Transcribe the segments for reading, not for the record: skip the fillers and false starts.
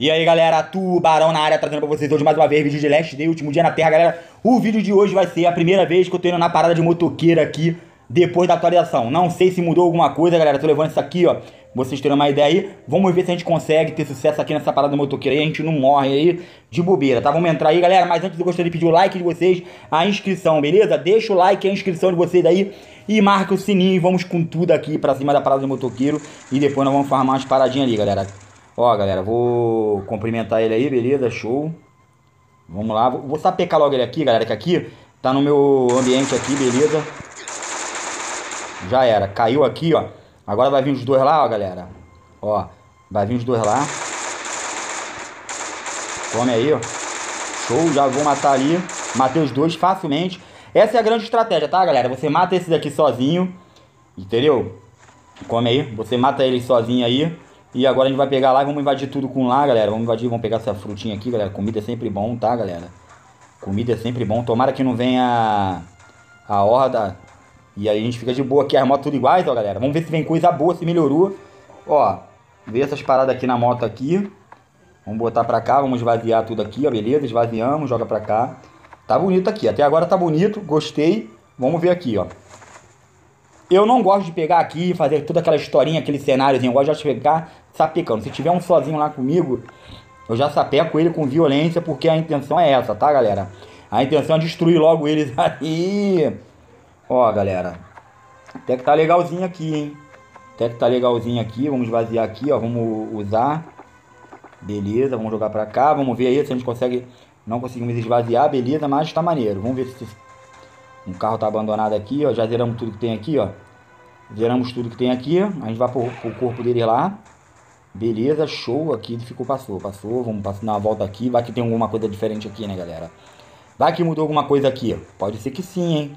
E aí, galera, Tubarão na área, trazendo pra vocês hoje mais uma vez vídeo de Last Day, último dia na Terra, galera. O vídeo de hoje vai ser a primeira vez que eu tô indo na parada de motoqueiro aqui, depois da atualização. Não sei se mudou alguma coisa, galera, tô levando isso aqui, ó, vocês terem uma ideia aí. Vamos ver se a gente consegue ter sucesso aqui nessa parada de motoqueiro aí, a gente não morre aí de bobeira, tá? Vamos entrar aí, galera, mas antes eu gostaria de pedir o like de vocês, a inscrição, beleza? Deixa o like e a inscrição de vocês aí e marca o sininho e vamos com tudo aqui pra cima da parada de motoqueiro. E depois nós vamos farmar umas paradinhas ali, galera. Ó, galera, vou cumprimentar ele aí, beleza? Show. Vamos lá. Vou sapecar logo ele aqui, galera, que aqui tá no meu ambiente aqui, beleza? Já era. Caiu aqui, ó. Agora vai vir os dois lá, ó, galera. Ó, vai vir os dois lá. Come aí, ó. Show, já vou matar ali. Matei os dois facilmente. Essa é a grande estratégia, tá, galera? Você mata esse daqui sozinho, entendeu? Come aí. Você mata ele sozinho aí. E agora a gente vai pegar lá e vamos invadir tudo com lá, galera. Vamos invadir, vamos pegar essa frutinha aqui, galera. Comida é sempre bom, tá, galera? Comida é sempre bom. Tomara que não venha a horda. E aí a gente fica de boa aqui, as motos tudo iguais, ó, galera. Vamos ver se vem coisa boa, se melhorou. Ó, ver essas paradas aqui na moto aqui. Vamos botar pra cá, vamos esvaziar tudo aqui, ó, beleza? Esvaziamos, joga pra cá. Tá bonito aqui, até agora tá bonito, gostei. Vamos ver aqui, ó. Eu não gosto de pegar aqui e fazer toda aquela historinha, aquele cenáriozinho. Eu gosto de pegar sapecando. Se tiver um sozinho lá comigo, eu já sapeco ele com violência, porque a intenção é essa, tá, galera? A intenção é destruir logo eles aí. Ó, galera. Até que tá legalzinho aqui, hein? Até que tá legalzinho aqui. Vamos esvaziar aqui, ó. Vamos usar. Beleza, vamos jogar pra cá. Vamos ver aí se a gente consegue... Não conseguimos esvaziar, beleza, mas tá maneiro. Vamos ver se... Um carro tá abandonado aqui, ó. Já zeramos tudo que tem aqui, ó. Zeramos tudo que tem aqui. A gente vai pro corpo dele lá. Beleza, show. Aqui ele ficou, passou. Vamos passar uma volta aqui. Vai que tem alguma coisa diferente aqui, né, galera? Vai que mudou alguma coisa aqui. Pode ser que sim, hein?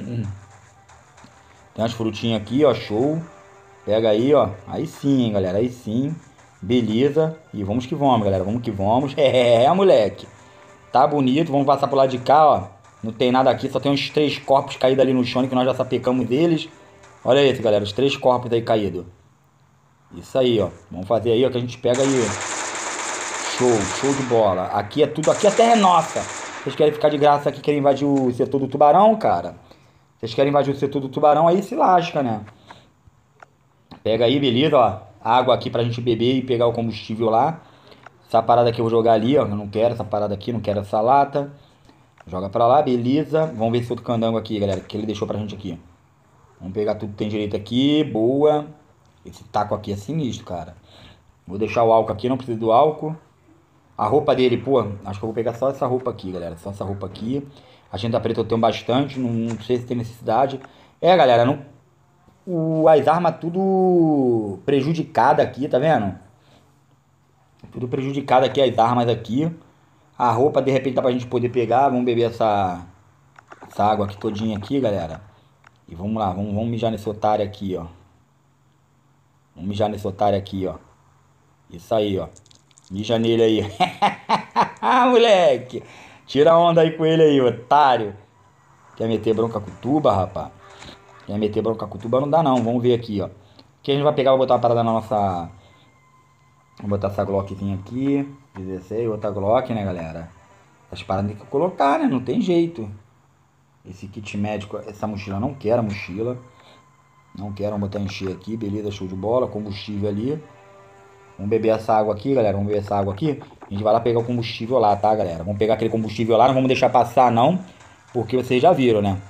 Tem umas frutinhas aqui, ó. Show. Pega aí, ó. Aí sim, hein, galera. Aí sim. Beleza. E vamos que vamos, galera. Vamos que vamos. Moleque. Tá bonito. Vamos passar pro lado de cá, ó. Não tem nada aqui, só tem uns 3 corpos caídos ali no chão que nós já sapecamos deles. Olha isso, galera, os 3 corpos aí caídos. Isso aí, ó. Vamos fazer aí, ó, que a gente pega aí. Show de bola. Aqui é tudo, aqui a terra é nossa. Vocês querem ficar de graça aqui, querem invadir o setor do tubarão, cara? Vocês querem invadir o setor do tubarão, aí se lasca, né? Pega aí, beleza, ó. Água aqui pra gente beber e pegar o combustível lá. Essa parada aqui eu vou jogar ali, ó. Eu não quero essa parada aqui, não quero essa lata. Joga pra lá, beleza. Vamos ver esse outro candango aqui, galera, que ele deixou pra gente aqui. Vamos pegar tudo que tem direito aqui, boa. Esse taco aqui é sinistro, cara. Vou deixar o álcool aqui, não preciso do álcool. A roupa dele, pô, acho que eu vou pegar só essa roupa aqui, galera. Só essa roupa aqui. A tinta preta eu tenho bastante, não sei se tem necessidade. É, galera, não... as armas tudo prejudicada aqui, tá vendo? Tudo prejudicado aqui, as armas aqui. A roupa, de repente, dá pra gente poder pegar. Vamos beber essa água aqui todinha aqui, galera. E vamos lá, vamos mijar nesse otário aqui, ó. Vamos mijar nesse otário aqui, ó. Isso aí, ó. Mija nele aí. Moleque. Tira a onda aí com ele aí, otário. Quer meter bronca com tuba, rapaz? Quer meter bronca com tuba? Não dá não, vamos ver aqui, ó. Aqui a gente vai pegar, vou botar uma parada na nossa... Vou botar essa Glockzinha aqui. 16, outra Glock, né, galera? Essas paradas tem que colocar, né? Não tem jeito. Esse kit médico, essa mochila, não quero a mochila. Não quero, vamos botar encher aqui. Beleza, show de bola. Combustível ali. Vamos beber essa água aqui, galera. Vamos beber essa água aqui. A gente vai lá pegar o combustível lá, tá, galera? Vamos pegar aquele combustível lá. Não vamos deixar passar, não. Porque vocês já viram, né?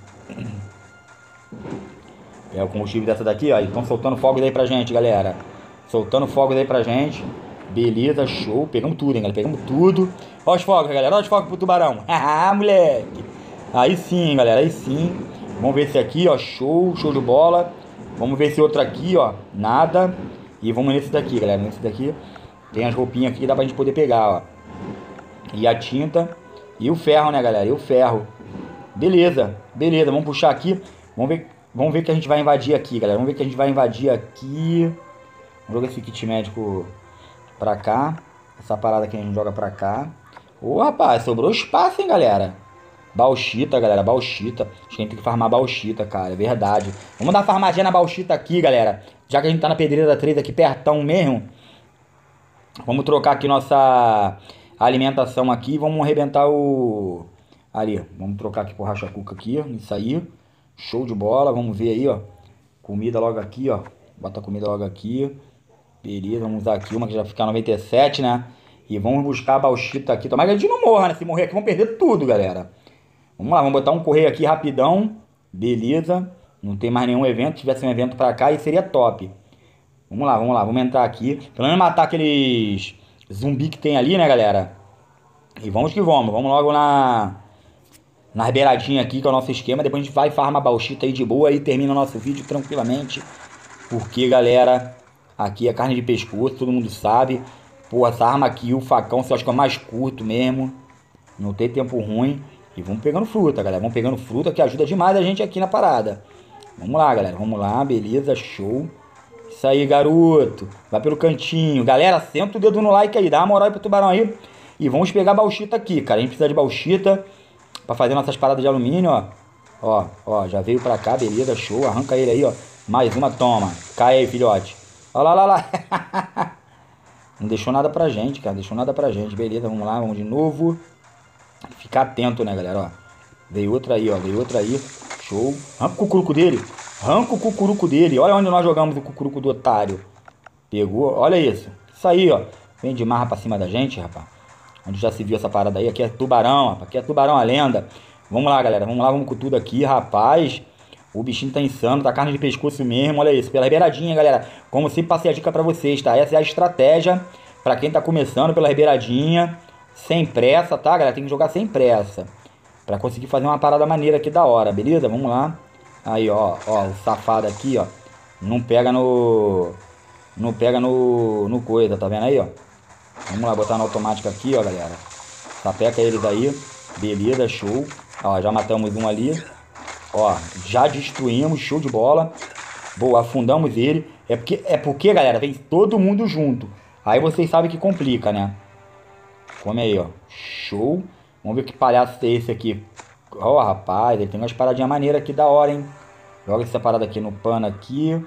É o combustível dessa daqui, ó. Estão soltando fogos aí pra gente, galera. Soltando fogos aí pra gente. Beleza, show. Pegamos tudo, hein, galera. Pegamos tudo. Olha os fogos, galera. Olha os fogos pro tubarão. Haha, moleque. Aí sim, galera. Aí sim. Vamos ver esse aqui, ó. Show de bola. Vamos ver esse outro aqui, ó. Nada. E vamos nesse daqui, galera. Nesse daqui tem as roupinhas aqui que dá pra gente poder pegar, ó. E a tinta. E o ferro, né, galera? E o ferro. Beleza. Beleza. Vamos puxar aqui. Vamos ver o que a gente vai invadir aqui, galera. Vamos ver o que a gente vai invadir aqui. Vamos jogar esse kit médico pra cá. Essa parada aqui a gente joga pra cá. Ô, rapaz, sobrou espaço, hein, galera. Bauxita, galera, bauxita. Acho que a gente tem que farmar bauxita, cara, é verdade. Vamos dar farmadinha na bauxita aqui, galera. Já que a gente tá na pedreira 3 aqui pertão mesmo. Vamos trocar aqui nossa alimentação aqui. Vamos arrebentar o... Ali, vamos trocar aqui pro racha-cuca aqui, ó. Isso aí. Show de bola. Vamos ver aí, ó. Comida logo aqui, ó. Bota a comida logo aqui. Beleza, vamos usar aqui uma que já fica 97, né? E vamos buscar a bauxita aqui. Tomara que a gente não morra, né? Se morrer aqui, vamos perder tudo, galera. Vamos lá, vamos botar um correio aqui rapidão. Beleza. Não tem mais nenhum evento. Se tivesse um evento pra cá, aí seria top. Vamos lá, vamos lá. Vamos entrar aqui. Pelo menos matar aqueles zumbi que tem ali, né, galera? E vamos que vamos. Vamos logo na beiradinha aqui, que é o nosso esquema. Depois a gente vai farma a bauxita aí de boa e termina o nosso vídeo tranquilamente. Porque, galera, aqui é carne de pescoço, todo mundo sabe. Pô, essa arma aqui, o facão, você acha que é o mais curto mesmo. Não tem tempo ruim. E vamos pegando fruta, galera. Vamos pegando fruta que ajuda demais a gente aqui na parada. Vamos lá, galera. Vamos lá, beleza, show. Isso aí, garoto. Vai pelo cantinho. Galera, senta o dedo no like aí. Dá uma moral aí pro tubarão aí. E vamos pegar a bauxita aqui, cara. A gente precisa de bauxita pra fazer nossas paradas de alumínio, ó. Ó, ó, já veio pra cá, beleza, show. Arranca ele aí, ó. Mais uma, toma. Cai aí, filhote. Ó lá, lá, lá. Não deixou nada pra gente, cara. Deixou nada pra gente. Beleza, vamos lá, vamos de novo. Ficar atento, né, galera, ó. Veio outra aí, ó. Veio outra aí. Show. Arranca o cucuruco dele. Arranca o cucuruco dele. Olha onde nós jogamos o cucuruco do otário. Pegou. Olha isso. Isso aí, ó. Vem de marra pra cima da gente, rapaz. Onde já se viu essa parada aí. Aqui é tubarão, rapaz. Aqui é tubarão a lenda. Vamos lá, galera. Vamos lá, vamos com tudo aqui, rapaz. O bichinho tá insano. Tá carne de pescoço mesmo. Olha isso. Pela beiradinha, galera. Como sempre, passei a dica pra vocês, tá? Essa é a estratégia pra quem tá começando pela beiradinha. Sem pressa, tá, galera? Tem que jogar sem pressa. Pra conseguir fazer uma parada maneira aqui da hora, beleza? Vamos lá. Aí, ó, ó, o safado aqui, ó. Não pega no... Não pega no coisa, tá vendo aí, ó? Vamos lá, botar no automático aqui, ó, galera. Sapeca eles aí. Beleza, show. Ó, já matamos um ali. Ó, já destruímos, show de bola. Boa, afundamos ele. É porque, galera, vem todo mundo junto. Aí vocês sabem que complica, né? Come aí, ó. Show. Vamos ver que palhaço é esse aqui. Ó, rapaz, ele tem umas paradinhas maneiras aqui da hora, hein? Joga essa parada aqui no pano aqui.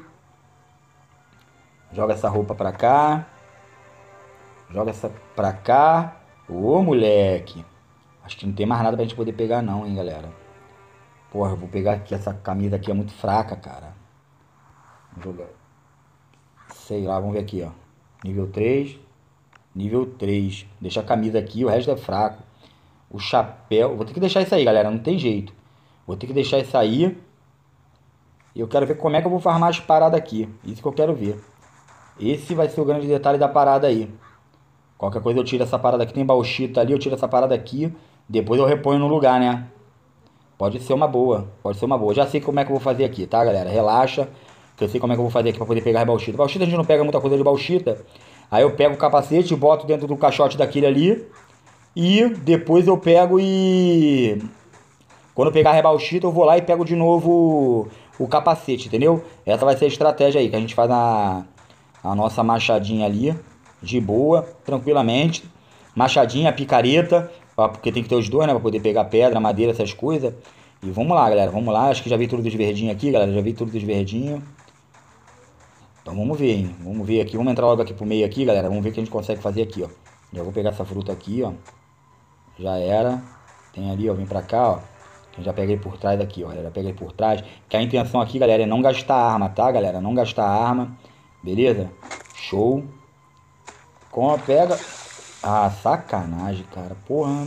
Joga essa roupa pra cá. Joga essa pra cá. Ô, moleque. Acho que não tem mais nada pra gente poder pegar não, hein, galera. Porra, eu vou pegar aqui. Essa camisa aqui é muito fraca, cara. Vou jogar. Sei lá, vamos ver aqui, ó. Nível 3. Nível 3. Deixa a camisa aqui, o resto é fraco. O chapéu. Vou ter que deixar isso aí, galera. Não tem jeito. Vou ter que deixar isso aí. E eu quero ver como é que eu vou farmar as paradas aqui. Isso que eu quero ver. Esse vai ser o grande detalhe da parada aí. Qualquer coisa eu tiro essa parada aqui. Tem bauxita ali, eu tiro essa parada aqui. Depois eu reponho no lugar, né? Pode ser uma boa. Pode ser uma boa. Já sei como é que eu vou fazer aqui, tá, galera? Relaxa. Que eu sei como é que eu vou fazer aqui pra poder pegar a bauxita. Bauxita a gente não pega muita coisa de bauxita. Aí eu pego o capacete, boto dentro do caixote daquele ali. E depois eu pego e... Quando eu pegar a rebauxita, eu vou lá e pego de novo o capacete, entendeu? Essa vai ser a estratégia aí, que a gente faz a nossa machadinha ali, de boa, tranquilamente. Machadinha, picareta, porque tem que ter os dois, né? Pra poder pegar pedra, madeira, essas coisas. E vamos lá, galera, vamos lá. Acho que já vi tudo dos verdinhos aqui, galera, já vi tudo dos verdinhos. Então vamos ver, hein? Vamos ver aqui, vamos entrar logo aqui pro meio aqui, galera. Vamos ver o que a gente consegue fazer aqui, ó. Já vou pegar essa fruta aqui, ó. Já era. Tem ali, ó, vem pra cá, ó. Eu já peguei por trás aqui, ó. Já peguei por trás. Que a intenção aqui, galera, é não gastar arma, tá, galera? Não gastar arma. Beleza? Show. Como pega... Ah, sacanagem, cara. Porra.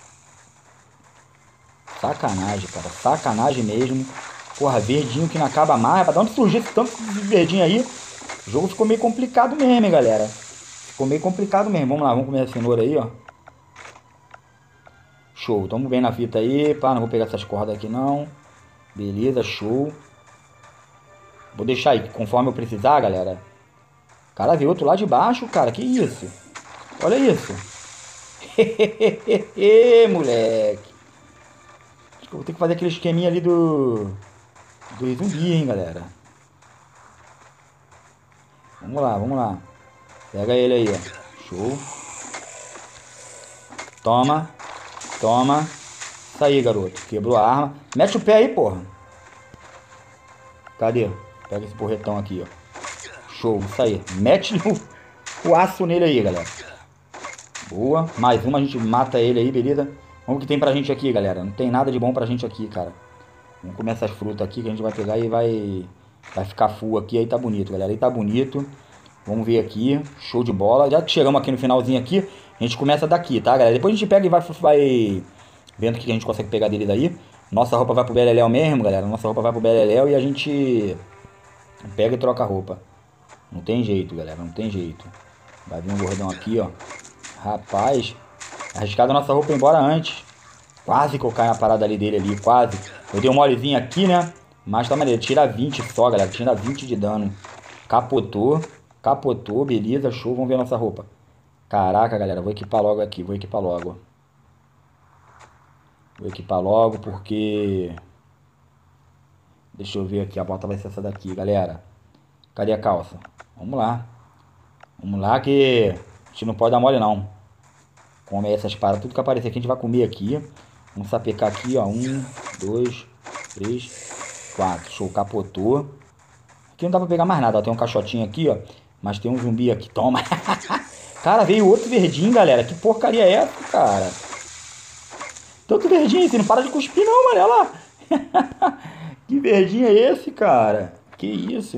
Sacanagem, cara. Sacanagem mesmo. Porra, verdinho que não acaba mais. Pra onde surgiu esse tanto de verdinho aí? O jogo ficou meio complicado mesmo, hein, galera. Ficou meio complicado mesmo. Vamos lá, vamos comer a cenoura aí, ó. Show, tamo bem na fita aí, pá, não vou pegar essas cordas aqui não. Beleza, show. Vou deixar aí, conforme eu precisar, galera. Cara, veio outro lá de baixo, cara, que isso? Olha isso. Moleque. Acho que eu vou ter que fazer aquele esqueminha ali do zumbi, hein, galera. Vamos lá, vamos lá. Pega ele aí, ó. Show. Toma. Toma. Isso aí, garoto. Quebrou a arma. Mete o pé aí, porra. Cadê? Pega esse porretão aqui, ó. Show. Isso aí. Mete o... o aço nele aí, galera. Boa. Mais uma, a gente mata ele aí, beleza? Vamos que tem pra gente aqui, galera. Não tem nada de bom pra gente aqui, cara. Vamos comer essas frutas aqui que a gente vai pegar e vai ficar full aqui. Aí tá bonito, galera. Aí tá bonito. Vamos ver aqui. Show de bola. Já que chegamos aqui no finalzinho aqui, a gente começa daqui, tá, galera? Depois a gente pega e vai vendo o que a gente consegue pegar dele daí. Nossa roupa vai pro Beleléu mesmo, galera. Nossa roupa vai pro Beleléu e a gente pega e troca a roupa. Não tem jeito, galera. Não tem jeito. Vai vir um gordão aqui, ó. Rapaz, arriscado a nossa roupa embora antes. Quase que eu caio na parada ali dele ali, quase. Eu dei um molezinho aqui, né? Mas tá maneiro, tira 20 só, galera. Tira 20 de dano. Capotou, capotou, beleza, show. Vamos ver a nossa roupa. Caraca, galera, vou equipar logo aqui, vou equipar logo. Vou equipar logo porque... Deixa eu ver aqui, a bota vai ser essa daqui, galera. Cadê a calça? Vamos lá. Vamos lá que a gente não pode dar mole não. Come essas paradas, tudo que aparecer aqui a gente vai comer aqui. Vamos sapecar aqui, ó. 1, 2, 3, 4. Show, capotou. Aqui não dá pra pegar mais nada, ó. Tem um caixotinho aqui, ó. Mas tem um zumbi aqui, toma. Cara, veio outro verdinho, galera. Que porcaria é essa, cara? Tanto verdinho assim, não para de cuspir não, mano. Olha lá. Que verdinho é esse, cara? Que isso?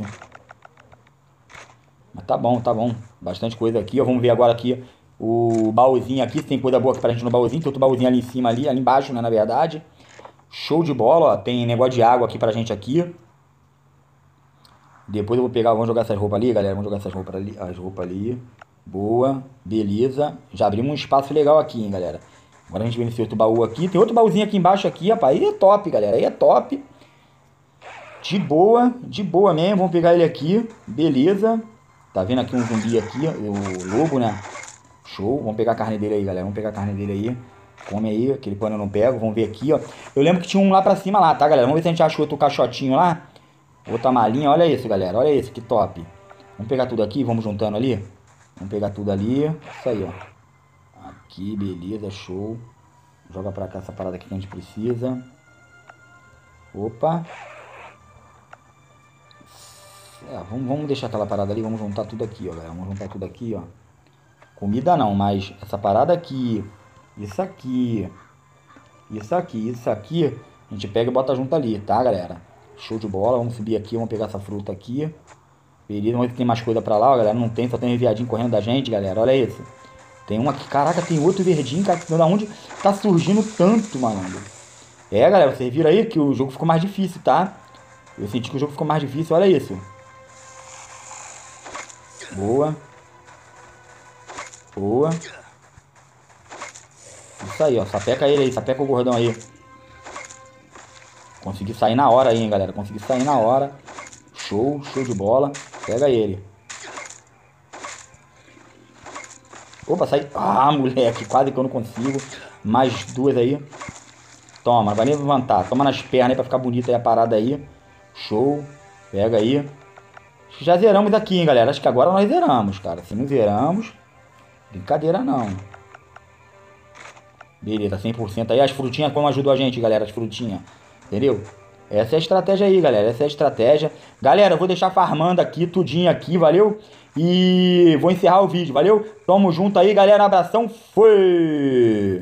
Mas tá bom, tá bom. Bastante coisa aqui, ó. Vamos ver agora aqui o baúzinho aqui. Se tem coisa boa aqui pra gente no baúzinho. Tem outro baúzinho ali em cima, ali embaixo, né, na verdade. Show de bola, ó. Tem negócio de água aqui pra gente aqui. Depois eu vou pegar, vamos jogar essas roupas ali, galera. Vamos jogar essas roupas ali, as roupas ali. Boa, beleza. Já abrimos um espaço legal aqui, hein, galera. Agora a gente vem nesse outro baú aqui. Tem outro baúzinho aqui embaixo aqui, rapaz. Aí é top, galera. Aí é top. De boa mesmo. Vamos pegar ele aqui. Beleza. Tá vendo aqui um zumbi aqui, o lobo, né? Show. Vamos pegar a carne dele aí, galera. Vamos pegar a carne dele aí. Come aí. Aquele pano eu não pego. Vamos ver aqui, ó. Eu lembro que tinha um lá pra cima lá, tá, galera? Vamos ver se a gente acha outro caixotinho lá. Outra malinha. Olha isso, galera. Olha isso. Que top. Vamos pegar tudo aqui. Vamos juntando ali. Vamos pegar tudo ali. Isso aí, ó. Aqui, beleza, show. Joga pra cá essa parada aqui que a gente precisa. Opa. Vamos deixar aquela parada ali. Vamos juntar tudo aqui, ó, galera. Vamos juntar tudo aqui, ó. Comida não, mas essa parada aqui. Isso aqui. Isso aqui, isso aqui. A gente pega e bota junto ali, tá, galera? Show de bola. Vamos subir aqui. Vamos pegar essa fruta aqui. Beleza, vamos ver se tem mais coisa pra lá, ó, galera. Não tem, só tem um viadinho correndo da gente, galera. Olha isso. Tem um aqui, caraca, tem outro verdinho, cara. Da onde tá surgindo tanto, malandro? É, galera, vocês viram aí que o jogo ficou mais difícil, tá? Eu senti que o jogo ficou mais difícil, olha isso. Boa. Boa. Isso aí, ó. Sapeca ele aí, sapeca o gordão aí. Consegui sair na hora aí, hein, galera. Consegui sair na hora. Show, show de bola. Pega ele. Opa, sai. Ah, moleque, quase que eu não consigo. Mais duas aí. Toma, vai nem levantar. Toma nas pernas aí pra ficar bonita aí a parada aí. Show. Pega aí. Acho que já zeramos aqui, hein, galera. Acho que agora nós zeramos, cara. Se não zeramos, brincadeira não. Beleza, 100% aí. As frutinhas como ajudou a gente, galera. As frutinhas. Entendeu? Essa é a estratégia aí, galera. Essa é a estratégia. Galera, eu vou deixar farmando aqui, tudinho aqui, valeu? E vou encerrar o vídeo, valeu? Tamo junto aí, galera. Abração, foi!